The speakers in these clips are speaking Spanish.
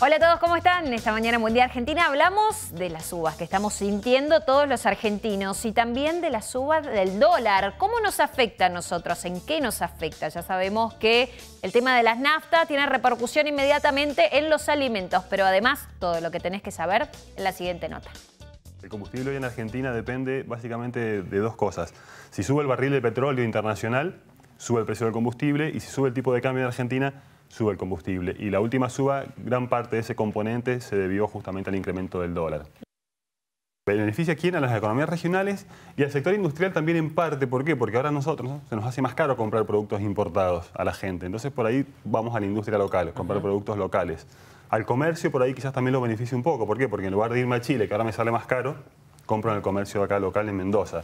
Hola a todos, ¿cómo están? Esta mañana Mundial Argentina hablamos de las subas que estamos sintiendo todos los argentinos y también de las subas del dólar. ¿Cómo nos afecta a nosotros? ¿En qué nos afecta? Ya sabemos que el tema de las naftas tiene repercusión inmediatamente en los alimentos, pero además todo lo que tenés que saber en la siguiente nota. El combustible hoy en Argentina depende básicamente de dos cosas. Si sube el barril de petróleo internacional, sube el precio del combustible, y si sube el tipo de cambio en Argentina, sube el combustible. Y la última suba, gran parte de ese componente se debió justamente al incremento del dólar. Beneficia a quién, a las economías regionales y al sector industrial también en parte. ¿Por qué? Porque ahora a nosotros, ¿no?, se nos hace más caro comprar productos importados a la gente. Entonces por ahí vamos a la industria local, comprar productos locales. Al comercio por ahí quizás también lo beneficia un poco. ¿Por qué? Porque en lugar de irme a Chile, que ahora me sale más caro, compro en el comercio acá local en Mendoza.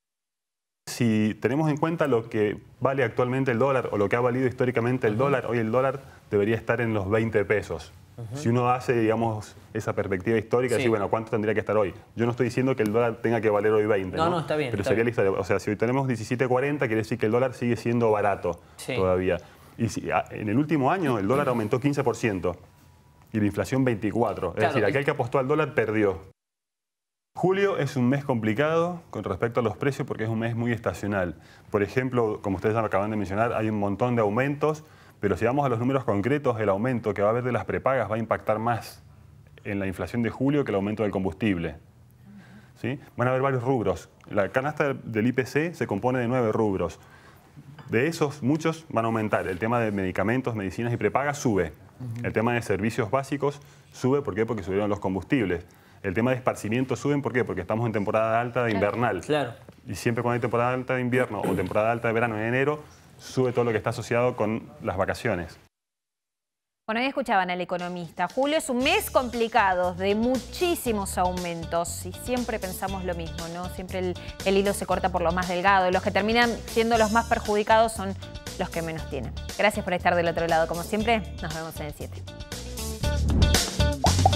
Si tenemos en cuenta lo que vale actualmente el dólar o lo que ha valido históricamente el dólar, hoy el dólar debería estar en los 20 pesos. Si uno hace, digamos, esa perspectiva histórica, decir, bueno, ¿cuánto tendría que estar hoy? Yo no estoy diciendo que el dólar tenga que valer hoy 20, ¿no? No, está bien. Pero está sería bien. la historia. O sea, si hoy tenemos 17.40, quiere decir que el dólar sigue siendo barato todavía. Y si, en el último año el dólar aumentó 15% y la inflación 24%. Es decir, aquel que apostó al dólar perdió. Julio es un mes complicado con respecto a los precios porque es un mes muy estacional. Por ejemplo, como ustedes acaban de mencionar, hay un montón de aumentos, pero si vamos a los números concretos, el aumento que va a haber de las prepagas va a impactar más en la inflación de julio que el aumento del combustible. ¿Sí? Van a haber varios rubros. La canasta del IPC se compone de 9 rubros. De esos, muchos van a aumentar. El tema de medicamentos, medicinas y prepagas sube. El tema de servicios básicos sube. ¿Por qué? Porque subieron los combustibles. El tema de esparcimiento suben, ¿por qué? Porque estamos en temporada alta de invernal. Claro. Y siempre cuando hay temporada alta de invierno o temporada alta de verano en enero, sube todo lo que está asociado con las vacaciones. Bueno, ahí escuchaban al economista. Julio es un mes complicado, de muchísimos aumentos. Y siempre pensamos lo mismo, ¿no? Siempre el hilo se corta por lo más delgado. Y los que terminan siendo los más perjudicados son los que menos tienen. Gracias por estar del otro lado. Como siempre, nos vemos en el 7.